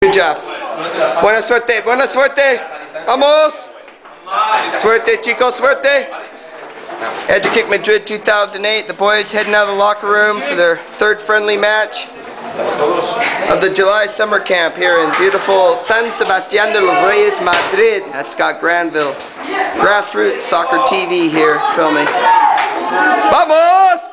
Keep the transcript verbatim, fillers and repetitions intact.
Good job. Buena suerte, buena suerte. Vamos. Suerte, chicos, suerte. EduKick Madrid two thousand eight. The boys heading out of the locker room for their third friendly match of the July summer camp here in beautiful San Sebastián de los Reyes, Madrid. That's Scott Granville. Grassroots Soccer T V here filming. Vamos!